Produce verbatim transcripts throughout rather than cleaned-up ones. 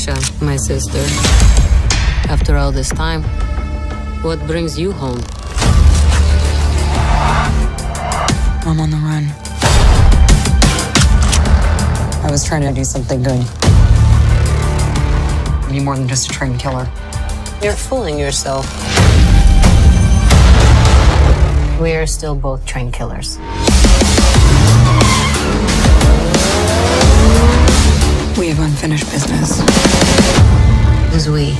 Natasha, my sister. After all this time, what brings you home? I'm on the run. I was trying to do something good. Be more than just a trained killer. You're fooling yourself. We're still both trained killers. We have unfinished business. Who's we?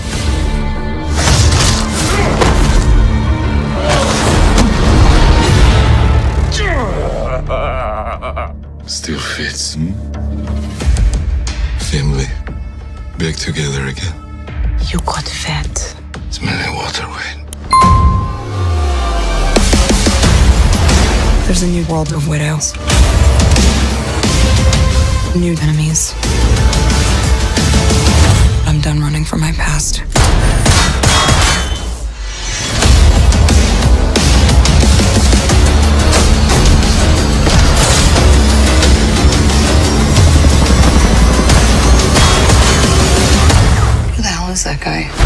Still fits, hmm? Family. Back together again. You got fat. Smelling water, Wayne. There's a new world of widows. New enemies. I'm done running from my past. Who the hell is that guy?